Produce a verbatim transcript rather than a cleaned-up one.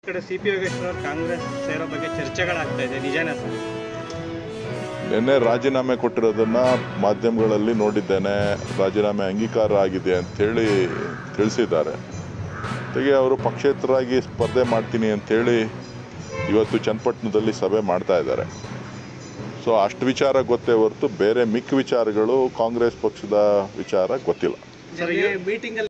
ಕಡೆ C P Yogeshwar Congress ಸೇರೋ ಬಗ್ಗೆ ಚರ್ಚೆಗಳಾಗ್ತಾ ಇದೆ, ನಿಜಾನೇ ಸರ್? ನಿನ್ನೆ ರಾಜೀನಾಮೆ ಕೊಟ್ಟಿರೋದನ್ನು ಮಾಧ್ಯಮಗಳಲ್ಲಿ ನೋಡಿದ್ದೇನೆ. ರಾಜೀನಾಮೆ ಅಂಗೀಕಾರ ಆಗಿದೆ ಅಂಥೇಳಿ ತಿಳಿಸಿದ್ದಾರೆ. ಜೊತೆಗೆ ಅವರು ಪಕ್ಷೇತರರಾಗಿ ಸ್ಪರ್ಧೆ ಮಾಡ್ತೀನಿ ಅಂಥೇಳಿ ಇವತ್ತು ಚನ್ನಪಟ್ಟಣದಲ್ಲಿ ಸಭೆ ಮಾಡ್ತಾ ಇದ್ದಾರೆ. ಸೊ ಅಷ್ಟು ವಿಚಾರ ಗೊತ್ತೇ ಹೊರತು ಬೇರೆ ಮಿಕ್ಕ ವಿಚಾರಗಳು ಕಾಂಗ್ರೆಸ್ ಪಕ್ಷದ ವಿಚಾರ ಗೊತ್ತಿಲ್ಲ. ಮೀಟಿಂಗ್